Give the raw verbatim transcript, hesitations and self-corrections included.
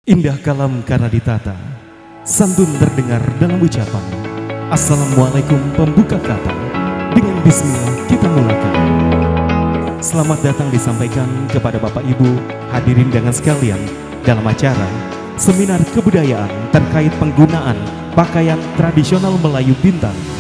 Indah kalam karena ditata, santun terdengar dalam ucapan. Assalamualaikum pembuka kata, dengan bismillah kita mulakan. Selamat datang disampaikan kepada Bapak Ibu hadirin dengan sekalian dalam acara Seminar Kebudayaan terkait penggunaan pakaian tradisional Melayu Bintan